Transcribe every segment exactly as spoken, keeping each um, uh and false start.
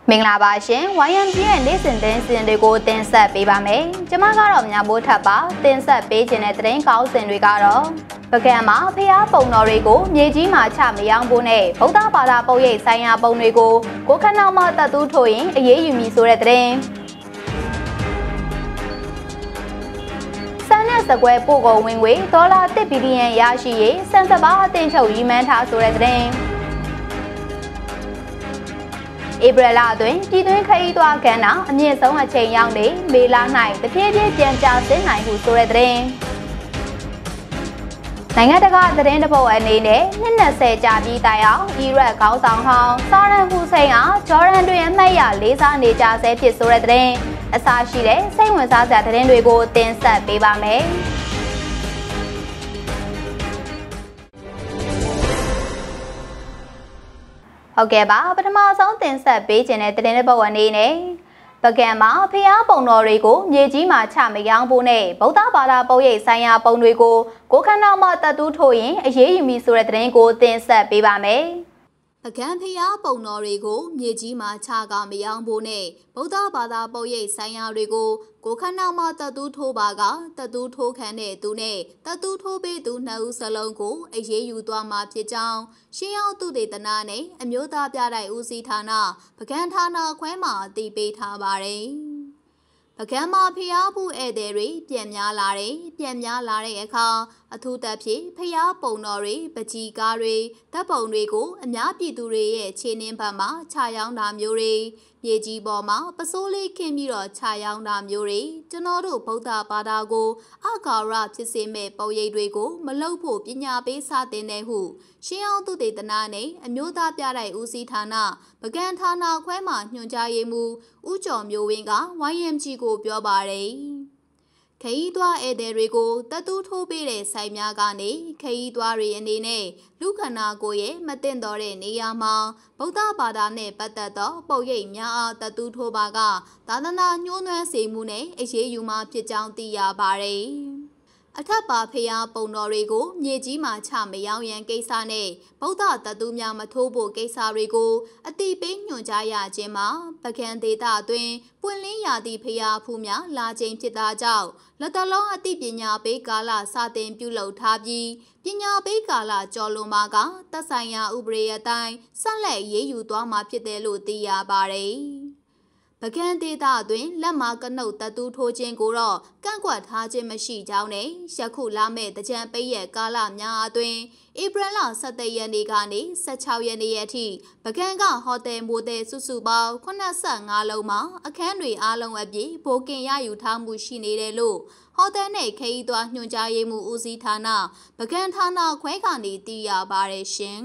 မင်္ဂလာပါရှင် Y M G ရဲ့နေ့စဉ်သတင်းစီစဉ်တွေကိုတင်ဆက်ပေးပါမယ်။ကျွန်မကတော့ညမိုးထပ်ပါတင်ဆက်ပေးခြင်းတဲ့သတင်းကောင်းစင်တွေကတော့ပကံမှာဖျားပုံတော်တွေကိုမြေကြီးမှာချမရောင်းဖို့နဲ့ဗုဒ္ဓဘာသာပုံရိပ်ဆိုင်ရာပုံတွေကိုကိုခဏမှတတ်သူထိုးရင်အရေးယူမည်ဆိုတဲ့သတင်းဆန်းနဲ့စကွဲပို့ကုန်ဝင်ငွေဒေါ်လာတစ်ဘီလီယံရရှိရေးစံစပါအသင်းချုပ်ရည်မှန်းထားဆိုတဲ့သတင်းဧပြီလအတွင်းပြည်တွင်းခရီးသွားကဏ္ဍအမြင့်ဆုံးအချိန်ရောက်နေမေလ၌တဖြည်းဖြည်းပြန်ကျဆင်းနိုင်ဟုဆိုတဲ့သတင်းနိုင်ငံတကာသတင်းတပုတ်အနေနဲ့နှစ်၂၀ကြာပြီးတိုင်အောင်အီရတ်ခေါင်းဆောင်ဟောင်းဆာရန်ဟူစိန်အားဂျော်ဒန်တွင်အမှတ်ရလေးစားနေကြဆဲဖြစ်ဆိုတဲ့သတင်းအစရှိတဲ့စိတ်ဝင်စားစရာသတင်းတွေကိုတင်ဆက်ပေးပါမယ်ဟုတ်ကဲ့ပါပထမဆုံးတင်ဆက်ပေးခြင်းတဲ့သတင်းတစ်ပုဒ်အနေနဲ့ပကံမှာဖျားပုံတော်တွေကိုမြေကြီးမှာချမရောင်းဖို့နဲ့ဗုဒ္ဓဘာသာပုံရိပ်ဆိုင်ရာပုံတွေကိုကိုခဏမှတတ်သူထိုးရင်အရေးယူမည်ဆိုတဲ့သတင်းကိုတင်ဆက်ပေးပါမယ်ပကံဖျားပုံတော်တွေကိုမြေကြီးမှာချကမရောင်းဖို့နဲ့ဗုဒ္ဓဘာသာပုံရိပ်ဆိုင်ရာတွေကိုကိုခဏမှတတ်သူထိုးပါကတတ်သူထိုးခံတဲ့သူနဲ့တတ်သူထိုးပေးသူနှစ်ဦးစလုံးကိုအရေးယူသွားမှာဖြစ်ကြောင်းရှင်းအောင်သူတေသနာနဲ့အမျိုးသားပြတိုက်ဦးစီးဌာနပကံဌာနခွဲမှာတည်ပေးထားပါတယ်ပကံမှာဖျားဖို့ဧည့်သည်တွေပြန်များလာတယ်ပြန်များလာတဲ့အခါအထူးသဖြင့်ဖျားပုံတော်တွေပကြီးကားတွေတပ်ပုံတွေကိုအများပြည်သူတွေရဲ့ခြေနှင်းဘက်မှာခြာရောင်းတာမျိုးတွေမြေကြီးပေါ်မှာပစိုးလေးခင်းပြီးတော့ခြာရောင်းတာမျိုးတွေကျွန်တော်တို့ဗုဒ္ဓဘာသာကိုအကာရဖြစ်စေမဲ့ပုံရိပ်တွေကိုမလုပ်ဖို့ပညာပေးစတင်တဲ့ဟုရှင်းအောင်သူတေသနာနဲ့အမျိုးသားပြတိုက်ဦးစီးဌာနပကံဌာနခွဲမှညွှန်ကြားရေးမှူးဦးကျော်မျိုးဝင်းက Y M G ကိုပြောပါတယ်ခရီးသွားဧည့်သည်တွေကိုတတ်သူထိုးပေးတဲ့ဆိုင်များကနေခရီးသွားတွေအနေနဲ့လူခန္ဓာကိုယ်ရဲ့မတင်တော်တဲ့နေရာမှာဗုဒ္ဓဘာသာနဲ့ပတ်သက်သောပုံရိပ်များအားတတ်သူထိုးပါကသာသနာညှိုးနွမ်းစေမှုနဲ့အရေးယူမှာဖြစ်ကြောင်းသိရပါတယ်အထက်ပါဖျားပုံတော်တွေကိုမြေကြီးမှာချမရောင်းရန်ကိစ္စနဲ့ဗုဒ္ဓတတ်သူများမထိုးဖို့ကိစ္စတွေကိုအတိပေးညွှန်ကြားရခြင်းမှာပကံဒေသအတွင်းပွင့်လင်းရာသည့်ဖျားဖူးများလာခြင်းဖြစ်တာကြောင့်လက်တလုံးအသိပညာပေးကာလစတင်ပြုလုပ်ထားပြီးပညာပေးကာလကျော်လွန်မှာကသက်ဆိုင်ရာဥပဒေအတိုင်းဆက်လက်ရေးယူသွားမှာဖြစ်တယ်လို့သိရပါတယ်ပကံဒေသအတွင်းလက်မကနုတ်တတူထိုးခြင်းကိုတော့ကန့်ကွက်ထားခြင်းမရှိကြောင်းနဲ့ယခုလာမဲ့တကြံပိတ်ရဲ့ကာလများအတွင်းဧပြီလ၁၇ရက်နေ့ကနေ၁၆ရက်နေ့အထိပကံကဟိုတယ်မိုတယ်စုစုပေါင်း၈၅လုံးမှာအခန်းတွေအားလုံးအပြည့်ဘိုကင်ရယူထားမှုရှိနေတယ်လို့ဟိုတယ်နဲ့ခရီးသွားညွှန်ကြားရေးမှူးဦးစီးဌာနပကံဌာနခွဲကနေသိရပါတယ်ရှင်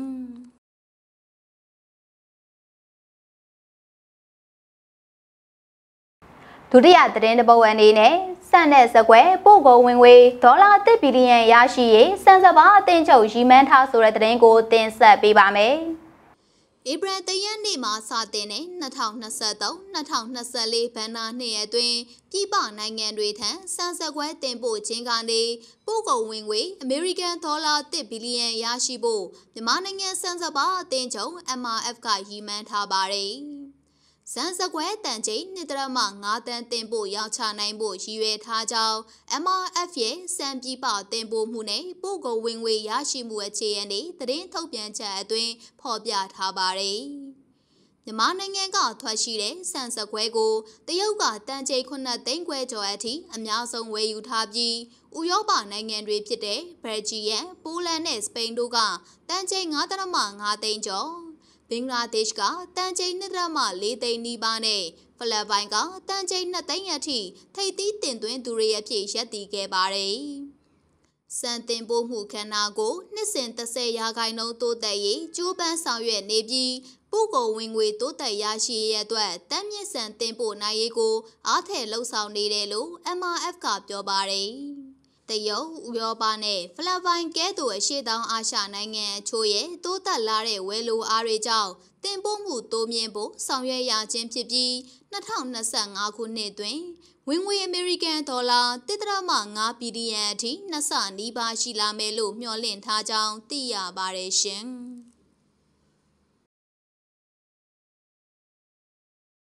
ဒုတိယသတင်းတစ်ပုဒ်အနေနဲ့စံတဲ့စကွဲပို့ကုန်ဝင်ငွေဒေါ်လာတစ်ဘီလီယံရရှိရေးစံစပါအသင်းချုပ်ရည်မှန်းထားဆိုတဲ့သတင်းကိုတင်ဆက်ပေးပါမယ်။ဧပြီတရက်နေ့မှာစတင်တဲ့၂၀၂၃-၂၀၂၄ဘဏ္ဍာနှစ်အတွင်းပြည်ပနိုင်ငံတွေထံစံစကွဲတင်ပို့ခြင်းကနေပို့ကုန်ဝင်ငွေအမေရိကန်ဒေါ်လာတစ်ဘီလီယံရရှိဖို့မြန်မာနိုင်ငံစံစပါအသင်းချုပ် M R F ကရည်မှန်းထားပါတယ်။စံစကွဲတန်ချိန်နှစ်ဒသမငါးတန်းတင်ပို့ရောင်းချနိုင်ဖို့ရည်ရွယ်ထားကြောင်း M R F ရဲ့စံပြည်ပတင်ပို့မှုနဲ့ပို့ကုန်ဝင်ငွေရရှိမှုအခြေအနေသတင်းထုတ်ပြန်ချက်အတွင်းဖော်ပြထားပါတယ်။မြန်မာနိုင်ငံကထွက်ရှိတဲ့စံစကွဲကိုတရုတ်ကတန်ချိန်ခုနှစ်သိန်းခွဲကျော်အထိအများဆုံးဝယ်ယူထားပြီးဥရောပနိုင်ငံတွေဖြစ်တဲ့ဘယ်လ်ဂျီယံ၊ပိုလန်နဲ့စပိန်တို့ကတန်ချိန်ငါးဒသမငါးသိန်းကျော်ဘင်္ဂလားဒေ့ရှ်ကတန်ချိန်နှစ်ဒသမလေးသိန်းနီးပါးနဲ့ဖိလစ်ပိုင်ကတန်ချိန်နှစ်သိန်းအထိထိပ်သီးတင်သွင်းသူတွေအဖြစ်ရပ်တည်ခဲ့ပါတယ်။စံတင်ပို့မှုခန္ဓာကိုနှစ်စဉ်တစ်ဆယ်ရာခိုင်နှုန်းတိုးတက်ရေးကြိုးပမ်းဆောင်ရွက်နေပြီးပို့ကုန်ဝင်ငွေတိုးတက်ရရှိရေးအတွက်တမ်းမြင့်စံတင်ပို့နိုင်ရေးကိုအားထည့်လှုပ်ဆောင်နေတယ်လို့ M R F ကပြောပါတယ်။တရုတ်ဥရောပနဲ့ဖိလစ်ပိုင်ကဲ့သို့အရှေ့တောင်အာရှနိုင်ငံအချို့ရဲ့တိုးတက်လာတဲ့ဝယ်လိုအားတွေကြောင့်တင်ပို့မှုတိုးမြင့်ဖို့ဆောင်ရွက်ရခြင်းဖြစ်ပြီး၂၀၂၅ခုနှစ်တွင်ဝင်ငွေအမေရိကန်ဒေါ်လာတစ်ဒသမငါးဘီလီယံအထိနှစ်ဆနီးပါးရှိလာမယ်လို့မျှော်လင့်ထားကြောင်းသိရပါတယ်ရှင်။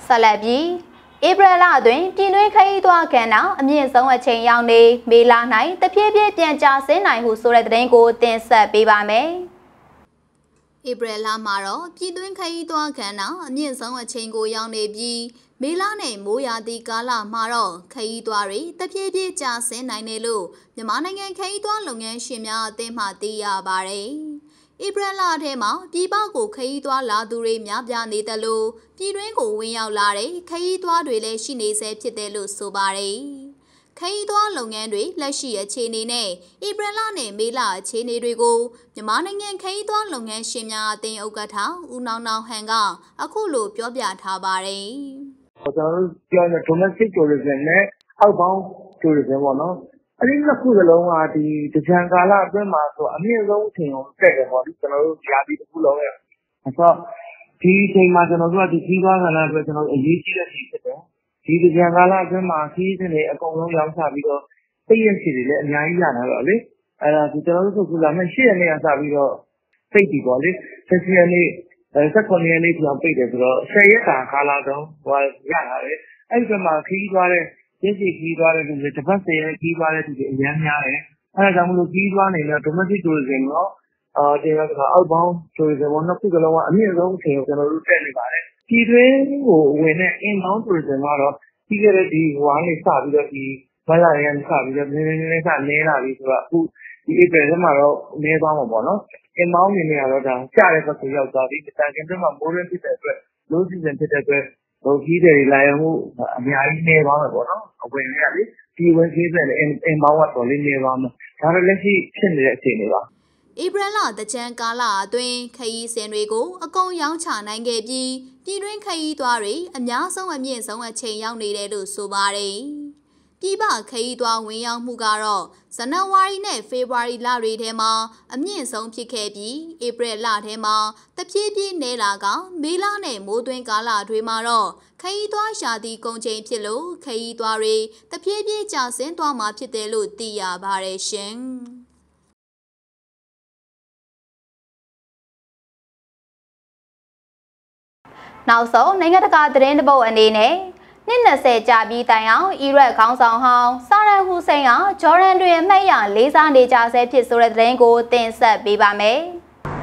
ဆက်လက်ပြီးဧပြီလအတွင်းပြည်တွင်းခရီးသွားကဏ္ဍအမြင့်ဆုံးအချိန်ရောက်နေမေလ၌တဖြည်းဖြည်းပြန်ကျဆင်းနိုင်ဟုဆိုတဲ့သတင်းကိုတင်ဆက်ပေးပါမယ်။ဧပြီလမှာတော့ပြည်တွင်းခရီးသွားကဏ္ဍအမြင့်ဆုံးအချိန်ကိုရောက်နေပြီးမေလနဲ့မိုးရာသီကာလမှာတော့ခရီးသွားတွေတဖြည်းဖြည်းကျဆင်းနိုင်တယ်လို့မြန်မာနိုင်ငံခရီးသွားလုပ်ငန်းရှင်များအသင်းမှသိရပါတယ်။ဧပြီလထဲမှာပြည်ပကိုခရီးသွားလာသူတွေများပြားနေတယ်လို့ပြည်တွင်းကိုဝင်ရောက်လာတဲ့ခရီးသွားတွေလည်းရှိနေဆဲဖြစ်တယ်လို့ဆိုပါတယ်။ခရီးသွားလုပ်ငန်းတွေလက်ရှိအခြေအနေနဲ့ဧပြီလနဲ့မေလအခြေအနေတွေကိုမြန်မာနိုင်ငံခရီးသွားလုပ်ငန်းရှင်များအသင်းဥက္ကဋ္ဌဦးနောင်နောင်ဟန်ကအခုလိုပြောပြထားပါတယ်။ကျွန်တော်တို့ပြောတဲ့ domestic tourism နဲ့ outbound tourism ပေါ့နော်။အဲ့ဒီနှစ်ခုစလုံးကဒီတကြံကာလအတွင်းမှာဆိုအမြင့်ဆုံးအချိန်ကိုတက်တယ်ပေါ့ဒီကျွန်တော်တို့ຢာပြီးတစ်ခုလုံးရဲ့အဲ့တော့ဒီအချိန်မှာကျွန်တော်တို့ကဒီကြီးသွားကဏ္ဍအတွက်ကျွန်တော်တို့အရေးကြီးတဲ့အချိန်ဖြစ်တယ်ဒီတကြံကာလအတွင်းမှာခီးစဉ်တွေအကုန်လုံးရောင်းချပြီးတော့သိရစီတွေလည်းအများကြီးရလာတော့လေအဲ့ဒါဒီကျွန်တော်တို့ဆိုကလာမဲ့၈ရက်နေ့ကစပြီးတော့သိပြီပေါ့လေ၁၈ရက်နေ့အဲ၁၉ရက်နေ့ပြန်ပိတ်တယ်ဆိုတော့၁၀ရက်တာကာလတုန်းဟိုရလာတယ်အဲ့ဒီမှာခီးသွားတဲ့ရင်းစီခီးသွားတဲ့လူတွေတစ်ပတ်၁၀ရက်ခီးသွားတဲ့လူတွေအများများတယ်အဲ့ဒါကြောင့်မလို့ခီးသွားနေတဲ့ domestic tourism ရောအာဒီက outbound tourism ဘောနှစ်ခုစလုံးကအမြင့်ဆုံးအချိန်ကိုကျွန်တော်တို့တက်နေပါတယ်ပြည်တွင်းကိုဝင်တဲ့ inbound tourism ကတော့ပြီးခဲ့တဲ့ဒီဟိုအားလေးစပြီးတော့ဒီမလာရန်စပြီးတော့နည်းနည်းနည်းနည်းစနေလာပြီဆိုတော့အခုဒီ April ထဲမှာတော့နည်းသွားမှာပေါ့နော် inbound နေနေရတော့ဒါကျတဲ့ဘက်ကိုရောက်သွားပြီတန်ကင်းတွေမှာမိုးရင်းဖြစ်တဲ့အတွက် low season ဖြစ်တဲ့အတွက်ဟိုကြီးတွေလာရမှုအများကြီးနေသွားမှာပေါ့နော်အဝင်ရလေဒီဝင်ကြီးတွေလည်း inbound ကတော့လေးနေသွားမှာဒါတော့လက်ရှိဖြစ်နေတဲ့အခြေအနေပါဧပြီလတကြံကာလအတွင်းခရီးစဉ်တွေကိုအကုန်ရောင်းချနိုင်ခဲ့ပြီးပြည်တွင်းခရီးသွားတွေအများဆုံးအမြင့်ဆုံးအချိန်ရောက်နေတယ်လို့ဆိုပါတယ်။ပြည်ပခရီးသွားဝင်ရောက်မှုကတော့ဇန်နဝါရီနဲ့ဖေဖော်ဝါရီလတွေထဲမှာအမြင့်ဆုံးဖြစ်ခဲ့ပြီးဧပြီလထဲမှာတဖြည်းဖြည်းနေလာကမေလနဲ့မိုးသွင်းကာလတွေမှာတော့ခရီးသွားရှာသည့်ကုန်ချိန်ဖြစ်လို့ခရီးသွားတွေတဖြည်းဖြည်းကျဆင်းသွားမှာဖြစ်တယ်လို့သိရပါတယ်ရှင်။နောက်ဆုံးနိုင်ငံတကာသတင်းတပုတ်အနေနဲ့နှစ်၂၀ကြာပြီးတိုင်အောင်အီရတ်ခေါင်းဆောင်ဟောင်းဆာရန်ဟူစိန်ကဂျော်ဒန်တွင်အမှတ်ရလေးစားနေကြဆဲဖြစ်ဆိုတဲ့သတင်းကိုတင်ဆက်ပေးပါမယ်။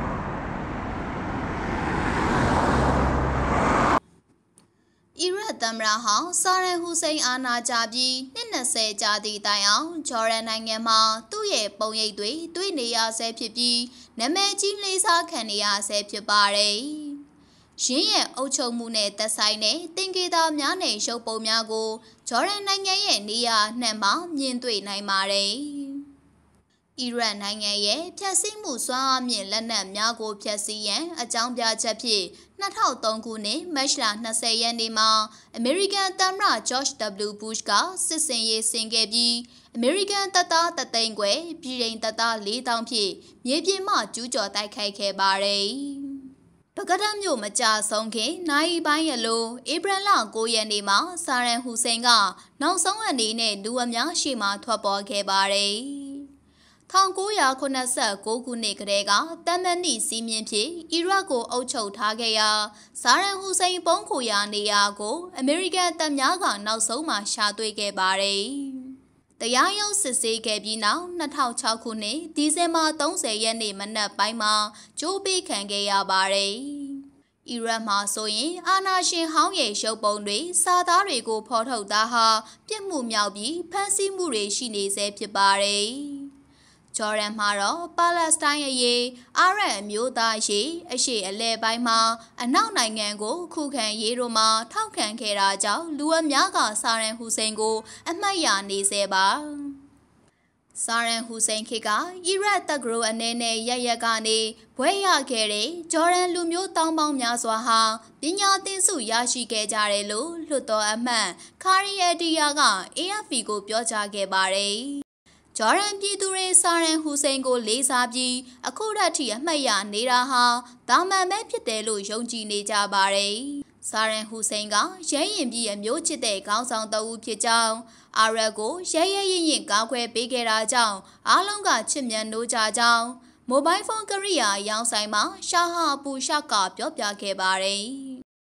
အီရတ်သမ္မတဟောင်းဆာရန်ဟူစိန်အာဏာကျပြီးနှစ်၂၀ကြာသည့်တိုင်အောင်ဂျော်ဒန်နိုင်ငံမှာသူ့ရဲ့ပုံရိပ်တွေတွေ့နေရဆဲဖြစ်ပြီးနာမည်ကြီးလေးစားခံနေရဆဲဖြစ်ပါတယ်။ရင်းရဲ့အုပ်ချုပ်မှုနဲ့သက်ဆိုင်တဲ့တင်ကေတာများနဲ့ရုပ်ပုံများကိုဂျော်ဒန်နိုင်ငံရဲ့နေရာနှံ့မှာမြင်တွေ့နိုင်ပါတယ်။အီရတ်နိုင်ငံရဲ့ဖျက်ဆီးမှုစွမ်းအားမြင့်လက်နက်များကိုဖျက်ဆီးရန်အကြောင်းပြချက်ဖြင့်၂၀၀၃ခုနှစ်မတ်လ၂၀ရက်နေ့မှာအမေရိကန်သမ္မတဂျော့ချ် ဒဗလျူ ဘုရှ်ကစစ်စင်ရေးဆင်ခဲ့ပြီးအမေရိကန်တပ်သားတသိန်းခွဲပြည်ထိန်တပ်သားလေးသောင်းဖြင့်မြေပြင်မှကျူးကျော်တိုက်ခိုက်ခဲ့ပါတယ်။ပကဒတ်မြို့မကြဆုံးခင်နိုင်ပိုင်းရလို့ဧပြီလ၉ရက်နေ့မှာဆာရန်ဟူစိန်ကနောက်ဆုံးအနေနဲ့လူအများရှိမှထွက်ပေါ်ခဲ့ပါတယ်။၁၉၇၉ခုနှစ်ကတည်းကတမန်နီစီးမြင့်ဖြင့်အီရတ်ကိုအုပ်ချုပ်ထားခဲ့ရာဆာရန်ဟူစိန်ပုံခိုရာနေရာကိုအမေရိကန်တပ်များကနောက်ဆုံးမှရှာတွေ့ခဲ့ပါတယ်။တရားရုံးစစ်ဆေးခဲ့ပြီးနောက်၂၀၀၆ခုနှစ်ဒီဇင်ဘာ၃၀ရက်နေ့မနက်ပိုင်းမှာကြိုးပေးခံခဲ့ရပါတယ်။အီရတ်မှာဆိုရင်အာဏာရှင်ဟောင်းရဲ့ရုပ်ပုံတွေစာသားတွေကိုဖော်ထုတ်တာဟာပြစ်မှုမြောက်ပြီးဖမ်းဆီးမှုတွေရှိနေဆဲဖြစ်ပါတယ်။ဂျော်ဒန်မှာတော့ပါလက်စတိုင်းအရေးအာရတ်အမျိုးသားရေးအရှေ့အလယ်ပိုင်းမှာအနောက်နိုင်ငံကိုခုခံရေးတို့မှာထောက်ခံခဲ့တာကြောင့်လူအများကဆာရန်ဟူစိန်ကိုအမှတ်ရနေစေပါဆာရန်ဟူစိန်ခေတ်ကအီရတ်တက္ကသိုလ်အနေနဲ့ရရက်ကနေဘွဲရခဲ့တဲ့ဂျော်ဒန်လူမျိုးတောင်းပေါင်းများစွာဟာပညာသင်ဆုရရှိခဲ့ကြတယ်လို့လွှတ်တော်အမတ်ခါရီယတီယာက အေအက်ဖ်ပီ ကိုပြောကြားခဲ့ပါတယ်။ဂျော်ဒန်ပြည်သူတွေဆာရန်ဟူစိန်ကိုလေးစားပြီးအခုထက်ထိအမှတ်ရနေတာဟာဒါမှန်ပဲဖြစ်တယ်လို့ယုံကြည်နေကြပါတယ်။ဆာရန်ဟူစိန်ကရဲရင်ပြည်အမျိုးချစ်တဲ့ခေါင်းဆောင်တဦးဖြစ်ကြောင်းအာရတ်ကိုရဲရဲရင်ရင်ကာကွယ်ပေးခဲ့တာကြောင့်အားလုံးကချစ်မြတ်နိုးကြကြောင်းမိုဘိုင်းဖုန်းကရိယာရောင်းဆိုင်မှာရှာဟာပူရှောက်ကပြောပြခဲ့ပါတယ်။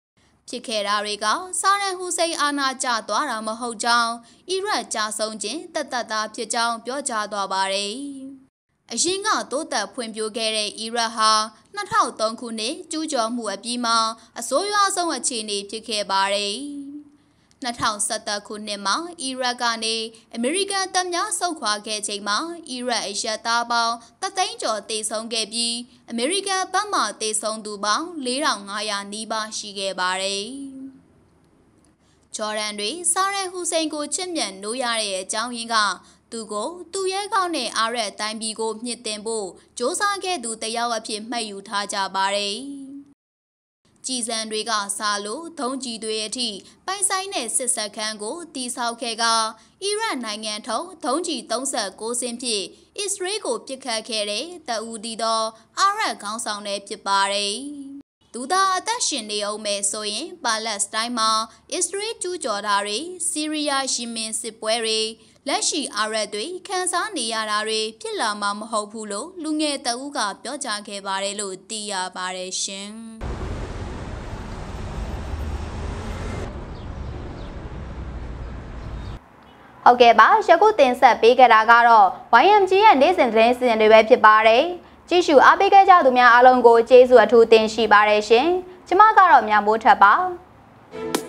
ဖြစ်ခဲ့တာတွေကဆာရန်ဟူစိန်အာဏာကျသွားတာမဟုတ်ကြောင်းအီရတ်ကြာဆုံးခြင်းတတ်တတ်သားဖြစ်ကြောင်းပြောကြားသွားပါတယ်။အရင်ကတိုးတက်ဖွံ့ဖြိုးခဲ့တဲ့အီရတ်ဟာ၂၀၀၃ခုနှစ်ကျူးကျော်မှုအပြီးမှာအဆိုးရွားဆုံးအခြေအနေဖြစ်ခဲ့ပါတယ်။၂၀၁၃ခုနှစ်မှာအီရတ်ကနေအမေရိကန်တပ်များဆုတ်ခွာခဲ့ချိန်မှာအီရတ်အရက်သားပေါင်းတသိန်းကျော်တေဆုံးခဲ့ပြီးအမေရိကန်ဘက်မှတေဆုံးသူပေါင်း၄ထောင်၅ရာနီးပါးရှိခဲ့ပါတယ်။ဂျော်ဒန်တွေဆာရန်ဟူစိန်ကိုချစ်မြတ်နိုးရတဲ့အကြောင်းရင်းကသူကိုသူရဲကောင်းတဲ့အားရတိုင်းပြည်ကိုမြင့်တင်ဖို့စ조사ခဲ့သူတယောက်အဖြစ်မှတ်ယူထားကြပါတယ်။ကြည်စံတွေကစားလို့ဒုံးကြီးတွေအထိပိုင်ဆိုင်တဲ့စစ်စခန်းကိုတီဆောက်ခဲ့ကအီရတ်နိုင်ငံထုံးဒုံးကြီး၃၉စင်းဖြင့်အစ္စရေးကိုပစ်ခတ်ခဲ့တဲ့တအူဒီသောအာရတ်ခေါင်းဆောင်တွေဖြစ်ပါတယ်။သူသာအသက်ရှင်နေအောင်မဲ့ဆိုရင်ပါလက်စတိုင်းမှာအစ္စရေးကျူးကျော်တာတွေဆီးရီးယားယီမင်စစ်ပွဲတွေလက်ရှိအာရတ်တွေခန်းစားနေရတာတွေဖြစ်လာမှာမဟုတ်ဘူးလို့လူငယ်တအူးကပြောကြားခဲ့ပါတယ်လို့သိရပါတယ်ရှင်။ဟုတ်ကဲ့ပါယခုတင်ဆက်ပေးခဲ့တာကတော့ ဝိုင်အမ်ဂျီ ရဲ့နေ့စဉ်သတင်းစီစဉ်တွေပဲဖြစ်ပါတယ်ကြည့်ရှုအားပေးခဲ့ကြသူများအားလုံးကိုကျေးဇူးအထူးတင်ရှိပါတယ်ရှင်ကျမကတော့မြမိုးထက်ပါ